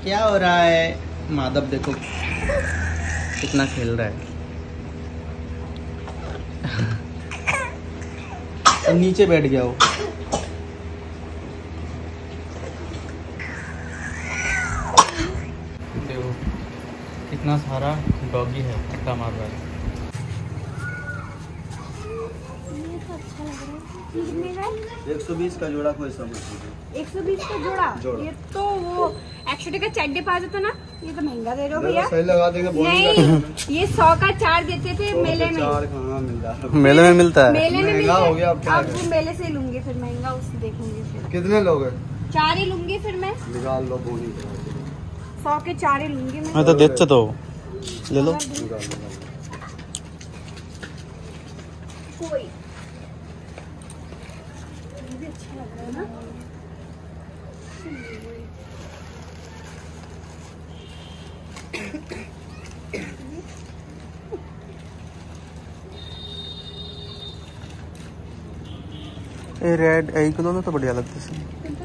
क्या हो रहा है? माधव देखो कितना खेल रहा है। अब नीचे बैठ गया वो। देखो कितना सारा डॉगी है, धक्का मार रहा है। ये तो अच्छा लग रहा है। कितने का है? 120 का जोड़ा कोई समझ नहीं। 120 का जोड़ा। ये तो वो 100 का चड्डे पा जाता ना, ये तो महंगा दे रहे हो भैया। सही लगा देंगे। नहीं, ये 100 का 4 देते थे मेले में। 4 कहाँ मिल रहा है? मेले में मिलता है। मेले में महंगा हो गया। अब वो मेले से ही लूंगी, फिर महंगा उससे देखूंगी। फिर कितने लोग हैं? 4 ही लूंगी फिर मैं। निकाल लो बोनी। 100 के 4 ही लूंगी मैं। हाँ तो देते तो ले लो। कोई ये भी अच्छा लग रहा है ना। ये रेड यही कलर में तो बढ़िया लगता है।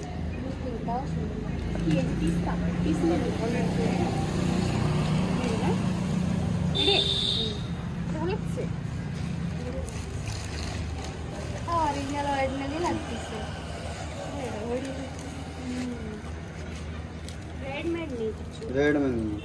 रेड में नहीं।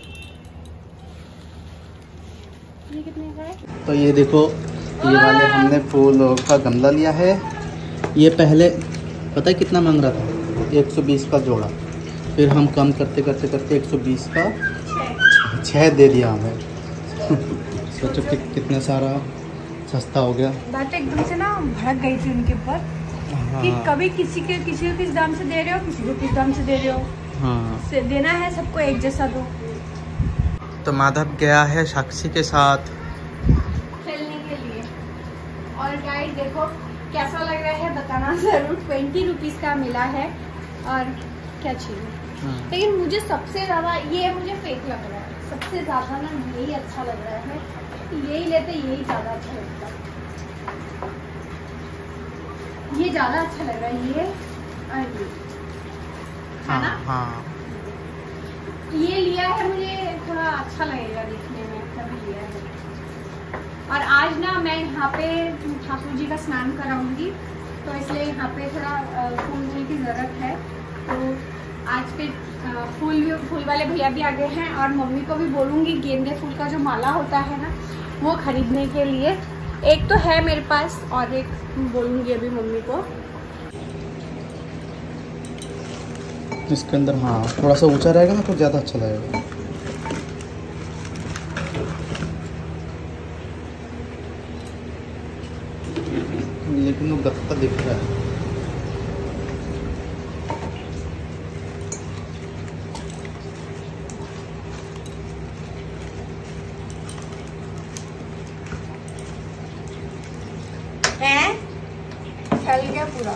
ये कितने का है? तो ये देखो, ये वाले हमने फूल का गमला लिया है। ये पहले पता है कितना मांग रहा था? 120 का जोड़ा। फिर हम कम करते करते करते 120 का 6 दे दिया हमें। सोचो कितना सारा सस्ता हो गया। बात एकदम से ना भड़क गई थी उनके ऊपर। हाँ। कि कभी किसी को किस दाम से दे रहे हो, किसी को किस दाम से दे रहे हो। हाँ, देना है सबको एक जैसा दो। तो माधव गया है साक्षी के साथ खेलने के लिए। और गाइस देखो कैसा लग रहा है बताना जरूर। 20 रुपीज का मिला है। और क्या चाहिए, लेकिन मुझे सबसे ज्यादा ये मुझे फेक लग रहा है। सबसे ज्यादा ना यही अच्छा लग रहा है। यही लेते, यही ज्यादा अच्छा लगता है। ये ज्यादा अच्छा लग रहा है। ये और ये है ना। हाँ, ये लिया है, मुझे थोड़ा अच्छा लगेगा देखने में, तभी लिया है। और आज ना मैं यहाँ पे ठाकुर जी का स्नान कराऊंगी, तो इसलिए यहाँ पे थोड़ा फूल की जरूरत है। तो आज के फूल वाले भैया भी आ गए हैं। और मम्मी को भी बोलूँगी गेंदे फूल का जो माला होता है ना, वो खरीदने के लिए। एक तो है मेरे पास और एक बोलूँगी अभी मम्मी को। इसके अंदर हाँ थोड़ा सा ऊंचा रहेगा ना तो ज़्यादा अच्छा लगेगा। लेकिन वो गत्ता दिख रहा है। फैल गया पूरा।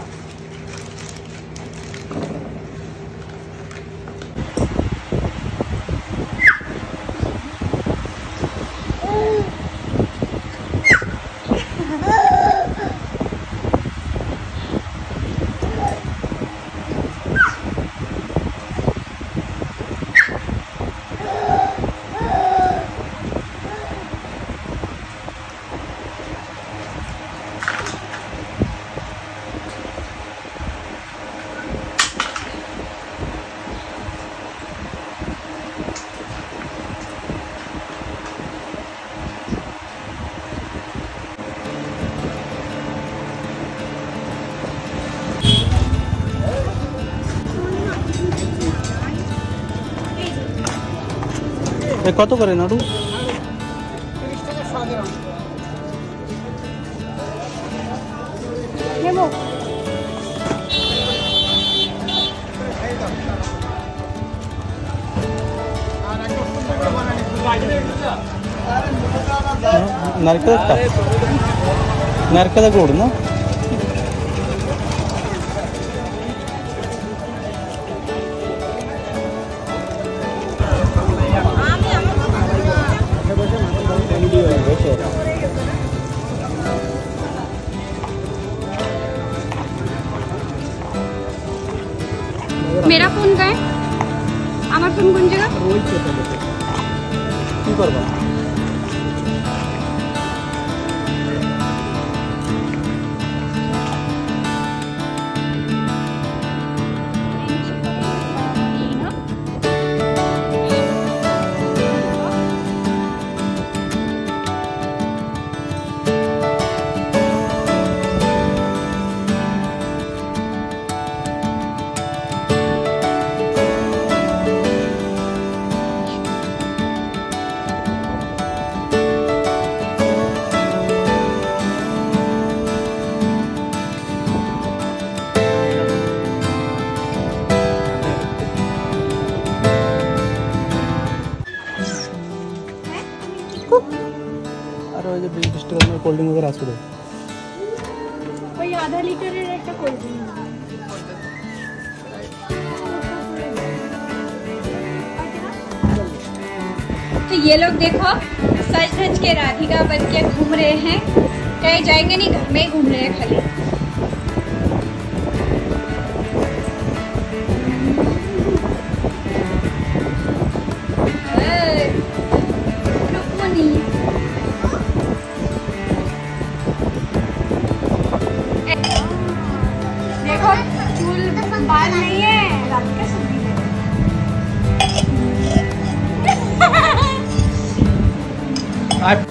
কত করে নাড়ু? নারকেলের গুড় না? मेरा फोन का है, আমার ফোন কোন জায়গা ওই চেপে গেছে কি করবা আর ওই যে 20 টাকা দামের কোল্ড ড্রিঙ্ক वगैरह আছে রে ওই আধা লিটারের একটা কোল্ড ড্রিঙ্ক तो ये लोग देखो सच धज के राधिका बन के घूम रहे हैं कहीं जाएंगे नहीं घर में ही घूम रहे हैं खाली देखो चूल बाल नहीं है राधिका सुधी है